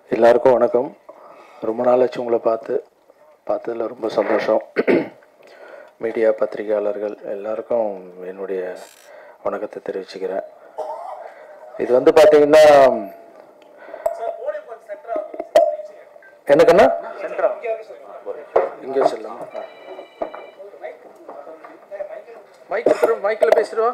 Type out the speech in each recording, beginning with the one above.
எல்லாருக்கும் வணக்கம். ரொம்ப நாளாச்சு உங்களை பார்த்ததில் ரொம்ப சந்தோஷம். மீடியா பத்திரிகையாளர்கள் எல்லாருக்கும் என்னுடைய வணக்கத்தை தெரிவிச்சுக்கிறேன். இது வந்து பார்த்தீங்கன்னா எனக்குன்னா இங்கே சொல்லலாம். மைக்கில் பேசிடுவா.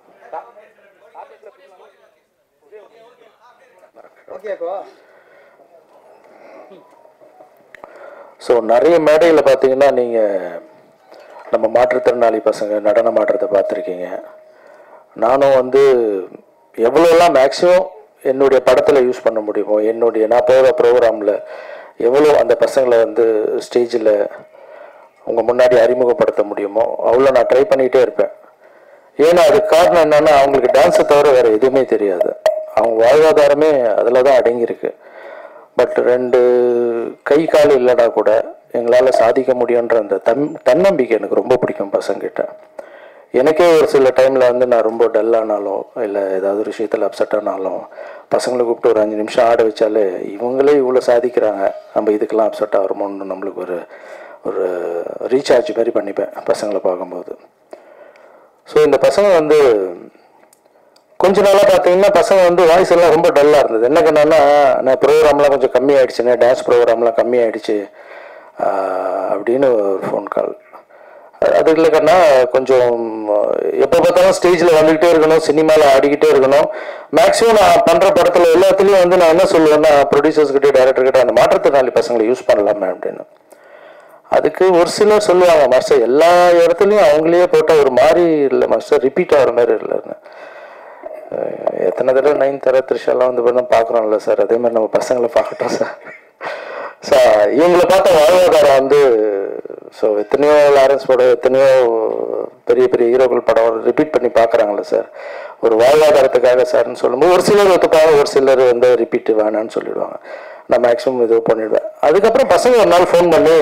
ஸோ நிறைய மேடையில் பார்த்தீங்கன்னா நீங்கள் நம்ம மாற்றுத்திறனாளி பசங்க நடனம் ஆடுறதை பார்த்துருக்கீங்க. நானும் வந்து எவ்வளோலாம் மேக்ஸிமம் என்னுடைய படத்தில் யூஸ் பண்ண முடியுமோ, நான் போகிற ப்ரோக்ராமில் எவ்வளோ அந்த பசங்களை வந்து ஸ்டேஜில் உங்கள் முன்னாடி அறிமுகப்படுத்த முடியுமோ அவ்வளோ நான் ட்ரை பண்ணிகிட்டே இருப்பேன். ஏன்னா அதுக்கு காரணம் என்னென்னா, அவங்களுக்கு டான்ஸை தவிர வேறு எதுவுமே தெரியாது. அவங்க வாழ்வாதாரமே அதில் தான் அடங்கியிருக்கு. பட் 2 கை கால் இல்லைனா கூட எங்களால் சாதிக்க முடியுன்ற அந்த தன்னம்பிக்கை எனக்கு ரொம்ப பிடிக்கும் பசங்கிட்ட. எனக்கே ஒரு சில டைமில் வந்து நான் ரொம்ப டல்லானாலும் இல்லை ஏதாவது ஒரு விஷயத்தில் அப்செட் ஆனாலும் பசங்களை கூப்பிட்டு ஒரு 5 நிமிஷம் ஆட வச்சாலே இவங்களே இவ்வளோ சாதிக்கிறாங்க, நம்ம இதுக்கெல்லாம் அப்செட் ஆகிறோமோன்னு நம்மளுக்கு ஒரு ரீசார்ஜ் மாதிரி பண்ணிப்பேன் பசங்களை பார்க்கும்போது. ஸோ இந்த பசங்க வந்து கொஞ்ச நாளாக பார்த்தீங்கன்னா பசங்க வந்து வாய்ஸ் எல்லாம் ரொம்ப டல்லாக இருந்தது. என்ன கண்ணா, நான் ப்ரோக்ராம்லாம் கொஞ்சம் கம்மியாயிடுச்சுண்ணே, டான்ஸ் ப்ரோக்ராம்லாம் கம்மியாயிடுச்சு அப்படின்னு ஒரு ஃபோன் கால். அது இல்லை கண்ணா, கொஞ்சம் எப்போ பார்த்தாலும் ஸ்டேஜில் வந்துக்கிட்டே இருக்கணும், சினிமாவில் ஆடிக்கிட்டே இருக்கணும். மேக்ஸிமம் நான் பண்ணுற படத்தில் எல்லாத்துலேயும் வந்து நான் என்ன சொல்லுவேன்னா, ப்ரொடியூசர்ஸ்கிட்ட டைரக்டர்கிட்ட அந்த மாற்றுத்திறனாளி பசங்களை யூஸ் பண்ணலாமே அப்படின்னு. அதுக்கு ஒரு சிலர் சொல்லுவாங்க, மாஸ்டர் எல்லா இடத்துலையும் அவங்களே போட்டால் ஒரு மாதிரி இல்லை மாஸ்டர், ரிப்பீட் ஆகிற மாதிரி இல்லைன்னு. எத்தனை தடவை 9 தர த்ரிஷாலாம் வந்து பண்ண பார்க்குறோம்ல சார், அதே மாதிரி நம்ம பசங்களை பார்க்கட்டும் சார். இவங்களை பார்த்த வாழ்வாதாரம் வந்து ஸோ எத்தனையோ லாரன்ஸ் படம், எத்தனையோ பெரிய பெரிய ஹீரோக்கள் படம் ரிப்பீட் பண்ணி பார்க்குறாங்களே சார், ஒரு வாழ்வாதாரத்துக்காக சார்ன்னு சொல்லும்போது ஒரு சிலர் ஒத்துப்பாங்க, ஒரு சிலர் வந்து ரிப்பீட் வேணான்னு சொல்லிடுவாங்க. நான் மேக்ஸிமம் இது பண்ணிவிடுவேன். அதுக்கப்புறம் பசங்க ஒரு நாள் ஃபோன் பண்ணி,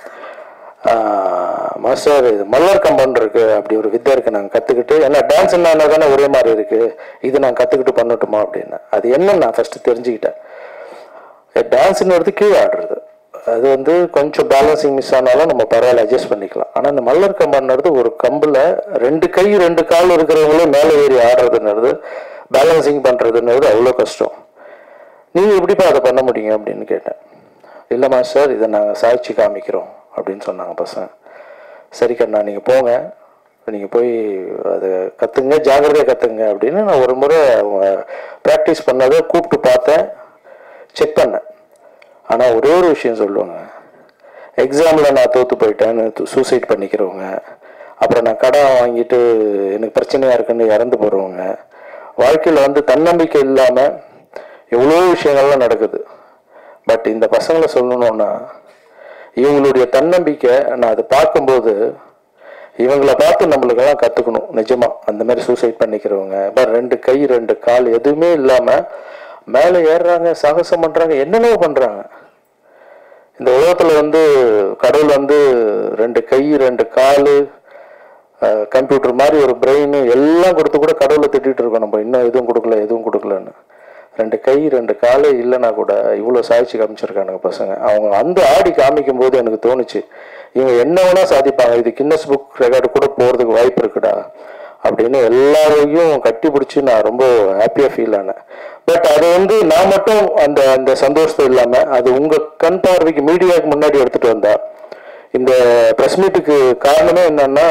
மாஸ்டர் இது மல்லர் கம்பன் இருக்கு, அப்படி ஒரு வித்தை இருக்கு, நாங்கள் கற்றுக்கிட்டு, ஏன்னா டான்ஸ் என்ன தானே ஒரே மாதிரி இருக்கு, இது நான் கற்றுக்கிட்டு பண்ணட்டுமா அப்படின்னு. அது என்னன்னு நான் ஃபர்ஸ்ட் தெரிஞ்சுக்கிட்டேன். டான்ஸ்ன்றது கீழே ஆடுறது, அது வந்து கொஞ்சம் பேலன்சிங் மிஸ் ஆனாலும் நம்ம பரவாயில்ல அட்ஜஸ்ட் பண்ணிக்கலாம். ஆனால் இந்த மல்லர் கம்பன்றது ஒரு கம்பில் 2 கை 2 கால் இருக்கிறவங்களே மேலே ஏறி ஆடுறதுன்றது, பேலன்சிங் பண்ணுறதுன்றது அவ்வளோ கஷ்டம். நீங்கள் எப்படிப்பா அதை பண்ண முடியுங்க அப்படின்னு கேட்டேன். இல்லை மாஸ்டர், இதை நாங்கள் சாய்ச்சி காமிக்கிறோம் அப்படின்னு சொன்னாங்க பசங்க. சரி கண்ணா, நீங்கள் போங்க, நீங்கள் போய் அதை கற்றுங்க, ஜாகிரதையாக கற்றுங்க அப்படின்னு நான் ஒரு முறை ப்ராக்டிஸ் பண்ணதை கூப்பிட்டு பார்த்தேன், செக் பண்ணேன். ஆனால் ஒரே ஒரு விஷயம் சொல்லுவாங்க, எக்ஸாமில் நான் தோற்று போயிட்டேன்னு சூசைட் பண்ணிக்கிறவங்க, அப்புறம் நான் கடன் வாங்கிட்டு எனக்கு பிரச்சனையாக இருக்குன்னு இறந்து போகிறவங்க, வாழ்க்கையில் வந்து தன்னம்பிக்கை இல்லாமல் எவ்வளோ விஷயங்கள்லாம் நடக்குது. பட் இந்த பசங்களை சொல்லணுன்னா, இவங்களுடைய தன்னம்பிக்கை நான் அதை பார்க்கும்போது இவங்களை பார்த்து நம்மளுக்கெல்லாம் கற்றுக்கணும் நிஜமாக. அந்த மாதிரி சூசைட் பண்ணிக்கிறவங்க, 2 கை 2 கால் எதுவுமே இல்லாமல் மேலே ஏறுறாங்க, சாகசம் பண்ணுறாங்க, என்னென்ன பண்ணுறாங்க. இந்த உலகத்தில் வந்து கடவுள் வந்து 2 கை 2 கால், கம்ப்யூட்டர் மாதிரி ஒரு பிரெயின் எல்லாம் கொடுத்து கூட கடவுளை திட்டிகிட்டு இருக்கோம் நம்ம, இன்னும் எதுவும் கொடுக்கலன்னு. 2 கை 2 காலே இல்லைன்னா கூட இவ்வளோ சாய்ச்சி காமிச்சிருக்கானுங்க பசங்க. அவங்க அந்த ஆடி காமிக்கும் போது எனக்கு தோணுச்சு, இவங்க என்ன வேணா சாதிப்பாங்க, இது கின்னஸ் புக் ரெக்கார்டு கூட போகிறதுக்கு வாய்ப்பு இருக்குடா அப்படின்னு எல்லாரையும் கட்டி பிடிச்சி நான் ரொம்ப ஹாப்பியாக ஃபீல் ஆனேன். பட் அது வந்து நான் மட்டும் அந்த சந்தோஷத்தை இல்லாமல் அது உங்கள் கண் பார்வைக்கு மீடியாவுக்கு முன்னாடி எடுத்துகிட்டு வந்தா. இந்த ப்ரெஸ் மீட்டுக்கு காரணமே என்னன்னா,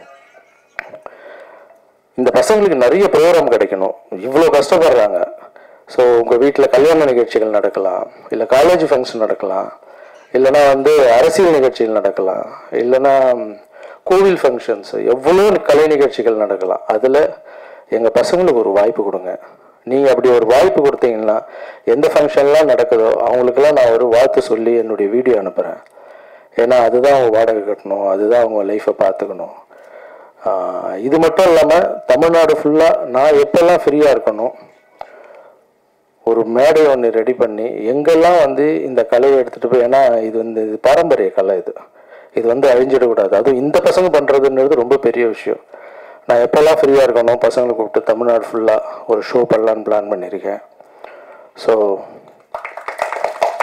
இந்த பசங்களுக்கு நிறைய ப்ரோக்ராம் கிடைக்கணும், இவ்வளோ கஷ்டப்படுறாங்க. ஸோ உங்கள் வீட்டில் கல்யாண நிகழ்ச்சிகள் நடக்கலாம், இல்லை காலேஜ் ஃபங்க்ஷன் நடக்கலாம், இல்லைனா வந்து அரசியல் நிகழ்ச்சிகள் நடக்கலாம், இல்லைனா கோவில் ஃபங்க்ஷன்ஸ், எவ்வளோ கலை நிகழ்ச்சிகள் நடக்கலாம். அதில் எங்கள் பசங்களுக்கு ஒரு வாய்ப்பு கொடுங்க. நீங்கள் அப்படி ஒரு வாய்ப்பு கொடுத்தீங்கன்னா எந்த ஃபங்க்ஷன்லாம் நடக்குதோ அவங்களுக்கெல்லாம் நான் ஒரு வாழ்த்து சொல்லி என்னுடைய வீடியோ அனுப்புகிறேன். ஏன்னா அதுதான் அவங்க வாடகை கட்டணும், அதுதான் அவங்க லைஃப்பை பார்த்துக்கணும். இது மட்டும் இல்லாமல் தமிழ்நாடு ஃபுல்லாக நான் எப்போல்லாம் ஃப்ரீயாக இருக்கணும், ஒரு மேடை ஒன்று ரெடி பண்ணி எங்கெல்லாம் வந்து இந்த கலையை எடுத்துகிட்டு போய், ஏன்னா இது வந்து பாரம்பரிய கலை, இது வந்து அழிஞ்சிடக்கூடாது. அதுவும் இந்த பசங்க பண்ணுறதுன்றது ரொம்ப பெரிய விஷயம். நான் எப்போல்லாம் ஃப்ரீயாக இருக்கணும் பசங்களை கூப்பிட்டு தமிழ்நாடு ஃபுல்லாக ஒரு ஷோ பண்ணலான்னு பிளான் பண்ணியிருக்கேன். ஸோ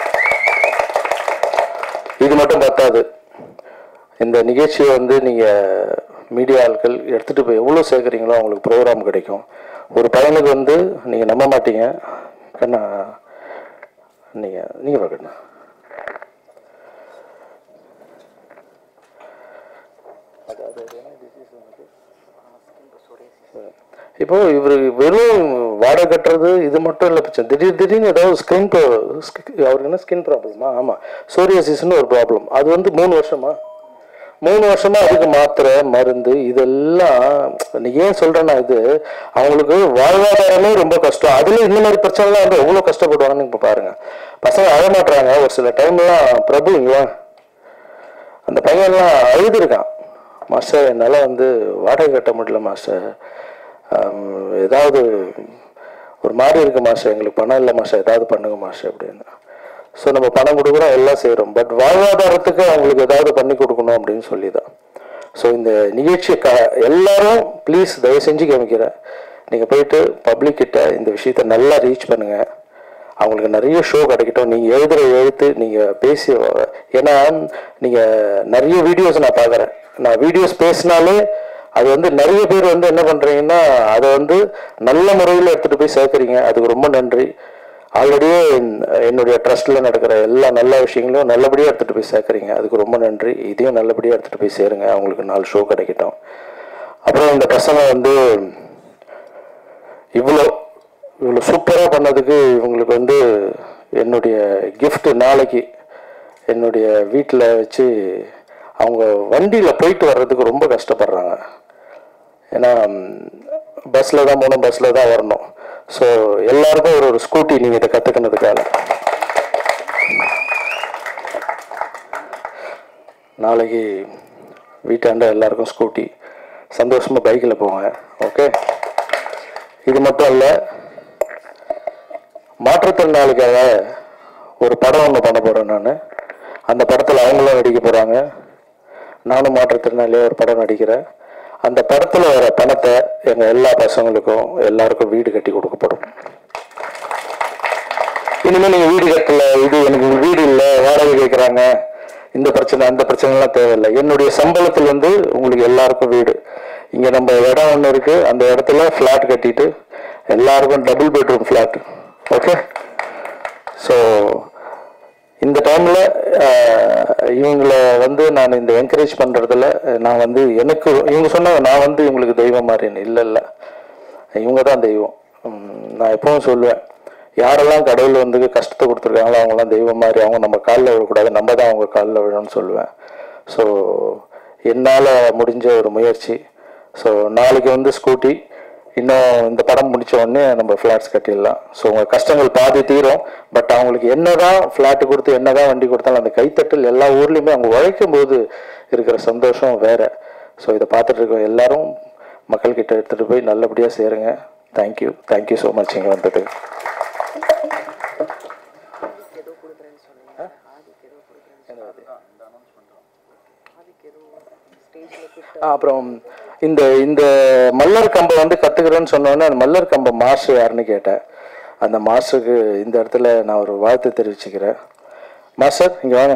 இது மட்டும் பத்தாது, இந்த நிகழ்ச்சியை வந்து நீங்கள் மீடியா ஆட்கள் எடுத்துகிட்டு போய் எவ்வளோ சேர்க்குறீங்களோ அவங்களுக்கு ப்ரோக்ராம் கிடைக்கும். ஒரு பையனுக்கு வந்து நீங்கள் நம்ப மாட்டீங்க கண்ணா, நீங்கள் பார்க்கணும். இப்போ இவர் வெறும் வாடகை கட்டுறது இது மட்டும் இல்லை பிரச்சனை. திடீர்னு ஏதாவது அவருக்கு என்ன ஸ்கின் ப்ராப்ளமா? ஆமாம், சோரியாசிஸ்ன்னு ஒரு ப்ராப்ளம். அது வந்து 3 வருஷமா அதுக்கு மாத்திரை மருந்து இதெல்லாம். ஏன் சொல்றேன்னா, இது அவங்களுக்கு வாழ்வாதாரமே ரொம்ப கஷ்டம். அதுல இந்த மாதிரி பிரச்சனைலாம் வந்து எவ்வளோ கஷ்டப்படுவாங்கன்னு இப்போ பாருங்க. பசங்க அழமாட்டுறாங்க ஒரு சில டைம்லாம். பிரபு அந்த பையன்லாம் அழுதுருக்கான், மாஸ்டர் என்னால் வந்து வாடகை கட்ட முடியல மாஸ்டர், ஏதாவது ஒரு மாதிரி இருக்கு மாஸ்டர், எங்களுக்கு பணம் இல்லை மாஸ்டர், ஏதாவது பண்ணுங்க மாஸ்டர் அப்படின்னு. ஸோ நம்ம பணம் கொடுக்குறோம், எல்லாம் செய்கிறோம், பட் வாழ்வாதாரத்துக்கு அவங்களுக்கு ஏதாவது பண்ணி கொடுக்கணும் அப்படின்னு சொல்லி தான். ஸோ இந்த நிகழ்ச்சியை எல்லாரும் ப்ளீஸ் தயவு செஞ்சு காமிக்கிறேன், நீங்கள் போயிட்டு பப்ளிக் கிட்ட இந்த விஷயத்த நல்லா ரீச் பண்ணுங்கள். அவங்களுக்கு நிறைய ஷோ கிடைக்கட்டும். நீங்கள் எழுத்து நீங்கள் பேசி, ஏன்னா நீங்கள் நிறைய வீடியோஸ் நான் பார்க்குறேன். நான் வீடியோஸ் பேசினாலே அது வந்து நிறைய பேர் வந்து என்ன பண்ணுறீங்கன்னா அதை வந்து நல்ல முறையில் எடுத்துகிட்டு போய் சேர்க்குறீங்க. அதுக்கு ரொம்ப நன்றி. ஆல்ரெடியே என்னுடைய ட்ரஸ்ட்டில் நடக்கிற எல்லா நல்ல விஷயங்களும் நல்லபடியாக எடுத்துகிட்டு போய் சேர்க்குறீங்க. அதுக்கு ரொம்ப நன்றி. இதையும் நல்லபடியாக எடுத்துகிட்டு போய் சேருங்க. அவங்களுக்கு 4 ஷோ கிடைக்கட்டும். அப்புறம் இந்த பசங்க வந்து இவ்வளோ சூப்பராக பண்ணதுக்கு இவங்களுக்கு வந்து என்னுடைய கிஃப்ட் நாளைக்கு என்னுடைய வீட்டில் வச்சு, அவங்க வண்டியில் போயிட்டு வர்றதுக்கு ரொம்ப கஷ்டப்படுறாங்க. ஏன்னா பஸ்ஸில் தான் போகணும், பஸ்ஸில் தான் வரணும். ஸோ எல்லாருக்கும் ஒரு ஸ்கூட்டி நீங்கள் இதை கற்றுக்கினதுக்காக நாளைக்கு வீட்டாண்ட எல்லாருக்கும் ஸ்கூட்டி, சந்தோஷமாக பைக்கில் போங்க. ஓகே, இது மட்டும் இல்லை, மாற்றுத்திறனாளிக்காக ஒரு படம் ஒன்று பண்ண போகிறேன் நான். அந்த படத்தில் அவங்களும் நடிக்க போகிறாங்க, நானும் மாற்றுத்திறனாளியாக ஒரு படம் நடிக்கிறேன். அந்த படத்தில் வர பணத்தை எங்கள் எல்லா பசங்களுக்கும் எல்லாருக்கும் வீடு கட்டி கொடுக்கப்படும். இனிமேல் நீங்கள் வீடு கட்டல, இது எனக்கு வீடு இல்லை, வாடகை கேட்குறாங்க, இந்த பிரச்சனை அந்த பிரச்சனைலாம் தேவையில்லை. என்னுடைய சம்பளத்தில் வந்து உங்களுக்கு எல்லாருக்கும் வீடு. இங்கே நம்ம இடம் ஒன்று இருக்குது, அந்த இடத்துல ஃப்ளாட் கட்டிட்டு எல்லாருக்கும் double bedroom flat. Okay, so இந்த டைமில் இவங்களை வந்து நான் இந்த என்கரேஜ் பண்ணுறதுல நான் வந்து எனக்கு இவங்க சொன்னாங்க நான் வந்து இவங்களுக்கு தெய்வம் மாதிரின்னு. இல்லை, இவங்க தான் தெய்வம். நான் எப்பவும் சொல்லுவேன், யாரெல்லாம் கடவுள் வந்து கஷ்டத்தை கொடுத்துருக்காங்களோ அவங்களாம் தெய்வம் மாதிரி. அவங்க நம்ம காலில் விழக்கூடாது, நம்ம தான் அவங்க காலில் விழணும்னு சொல்லுவேன். ஸோ என்னால் முடிஞ்ச ஒரு முயற்சி. ஸோ நாளைக்கு வந்து ஸ்கூட்டி, இன்னும் இந்த படம் முடித்த உடனே நம்ம ஃப்ளாட்ஸ் கட்டிடலாம். ஸோ உங்கள் கஷ்டங்கள் பாதி தீரும். பட் அவங்களுக்கு என்னதான் ஃப்ளாட்டு கொடுத்து என்னதான் வண்டி கொடுத்தாலும் அந்த கைத்தட்டல் எல்லா ஊர்லேயுமே அவங்க உழைக்கும் போது இருக்கிற சந்தோஷம் வேறு. ஸோ இதை பார்த்துட்டு இருக்க எல்லாரும் மக்கள்கிட்ட எடுத்துகிட்டு போய் நல்லபடியாக சேருங்க. தேங்க்யூ ஸோ மச் இங்கே வந்தது. அப்புறம் இந்த இந்த மல்லர் கம்பை வந்து கற்றுக்கிறேன்னு சொன்னோன்னே அந்த மல்லர் கம்பை மாஸ்டர் யாருன்னு கேட்டேன். அந்த மாஸ்டருக்கு இந்த இடத்துல நான் ஒரு வாழ்த்து தெரிவிச்சுக்கிறேன். மாஸ்டர் இங்கே வாங்க.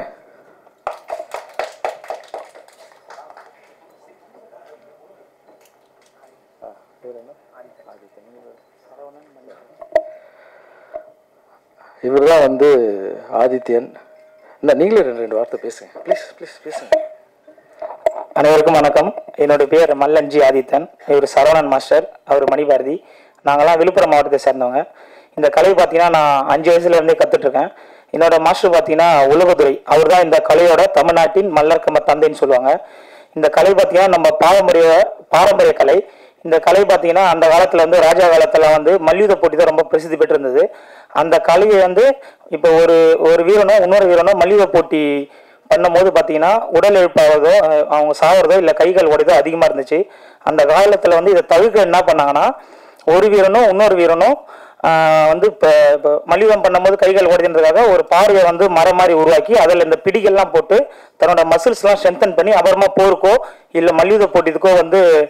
இவர் தான் வந்து ஆதித்யன். இல்லை, நீங்களே 2 வார்த்தை பேசுங்க ப்ளீஸ் பேசுங்க. அனைவருக்கும் வணக்கம். என்னுடைய பேர் மல்லன்ஜி ஆதித்தன். இவர் சரவணன் மாஸ்டர், அவர் மணிபாரதி. நாங்களாம் விழுப்புரம் மாவட்டத்தை சேர்ந்தவங்க. இந்த கலை பார்த்தீங்கன்னா நான் 5 வயசுலேருந்தே கற்றுட்ருக்கேன். என்னோட மாஸ்டர் பார்த்தீங்கன்னா உலகதுரை, அவர் தான் இந்த கலையோட தமிழ்நாட்டின் மல்லர் கம்ப தந்தைன்னு சொல்லுவாங்க. இந்த கலை பார்த்தீங்கன்னா நம்ம பாரம்பரிய கலை. இந்த கலை பார்த்தீங்கன்னா அந்த காலத்தில் வந்து ராஜா காலத்தில் வந்து மல்யுத்த போட்டி தான் ரொம்ப பிரசித்தி பெற்றிருந்தது. அந்த கலையை வந்து இப்போ ஒரு வீரனோ இன்னொரு வீரனோ மல்யுத்த போட்டி பண்ணும்போது பார்த்தீங்கன்னா உடல் எழுப்பாவதோ அவங்க சாவறதோ இல்லை கைகள் உடையதோ அதிகமாக இருந்துச்சு. அந்த காலத்தில் வந்து இதை தவிர்க்க என்ன பண்ணாங்கன்னா, ஒரு வீரனும் இன்னொரு வீரனும் வந்து இப்போ மல்யுத்தம் பண்ணும்போது கைகள் உடைதுன்றதுக்காக ஒரு பார்வையை வந்து மரம் மாதிரி உருவாக்கி அதில் இந்த பிடிகள்லாம் போட்டு தன்னோட மசில்ஸ்லாம் ஸ்ட்ரென்தன் பண்ணி அப்புறமா போருக்கோ இல்லை மல்யுத்த போட்டிக்கோ வந்து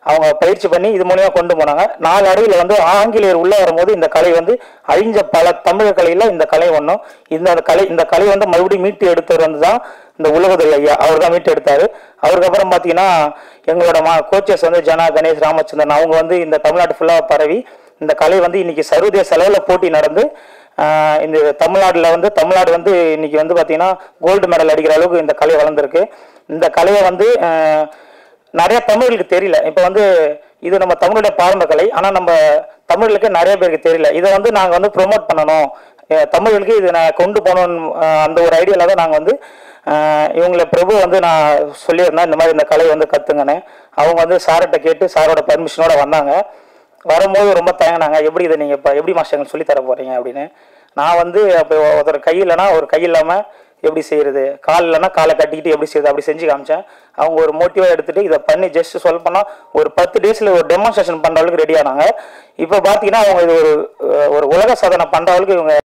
அவங்க பயிற்சி பண்ணி இது மூலியமா கொண்டு போனாங்க. நாளடைவில் வந்து ஆங்கிலேயர் உள்ள வரும்போது இந்த கலை வந்து அழிஞ்ச பல தமிழ் கலையில இந்த கலை ஒன்றும். இந்த கலை வந்து மறுபடியும் மீட்டு எடுத்தவர் வந்து தான் இந்த உலகத்தில் ஐயா, அவர் தான் மீட்டு எடுத்தாரு. அவருக்கு அப்புறம் பார்த்தீங்கன்னா எங்களோட கோச்சஸ் வந்து ஜனா, கணேஷ், ராமச்சந்திரன் அவங்க வந்து இந்த தமிழ்நாடு ஃபுல்லாக பரவி இந்த கலை வந்து இன்னைக்கு சர்வதேச அளவில் போட்டி நடந்து இந்த தமிழ்நாடு வந்து இன்னைக்கு வந்து பார்த்தீங்கன்னா கோல்டு மெடல் அடிக்கிற அளவுக்கு இந்த கலை வளர்ந்துருக்கு. இந்த கலையை வந்து நிறைய தமிழர்களுக்கு தெரியல. இப்போ வந்து இது நம்ம தமிழுடைய பாரம்பரிய கலை, ஆனால் நம்ம தமிழுக்கு நிறைய பேருக்கு தெரியல. இதை வந்து நாங்கள் வந்து ப்ரொமோட் பண்ணணும், தமிழர்களுக்கு இதை நான் கொண்டு போகணும், அந்த ஒரு ஐடியாவில் தான் நாங்கள் வந்து இவங்களை பிரபு வந்து நான் சொல்லியிருந்தேன் இந்த மாதிரி இந்த கலை வந்து கற்றுங்கன்னு. அவங்க வந்து சார்கிட்ட கேட்டு சாரோட பர்மிஷனோட வந்தாங்க. வரும்போது ரொம்ப தயங்கினாங்க, எப்படி இதை நீங்கள் இப்போ எப்படி மாஸ்டர் சொல்லி தர போகிறீங்க அப்படின்னு. நான் வந்து அப்போ ஒருத்தர் கை இல்லைன்னா ஒரு கை இல்லாமல் எப்படி செய்கிறது, கால் இல்லைன்னா காலை கட்டிக்கிட்டு எப்படி செய்யுது அப்படி செஞ்சு காமிச்சேன். அவங்க ஒரு மோட்டிவாக எடுத்துகிட்டு இதை பண்ணி ஜஸ்ட் சொல்ல போனால் ஒரு 10 டேஸில் ஒரு டெமான்ஸ்ட்ரேஷன் பண்ணுற அளவுக்கு ரெடி ஆனாங்க. இப்போ பார்த்தீங்கன்னா அவங்க இது ஒரு உலக சாதனை பண்ணுற அளவுக்கு இவங்க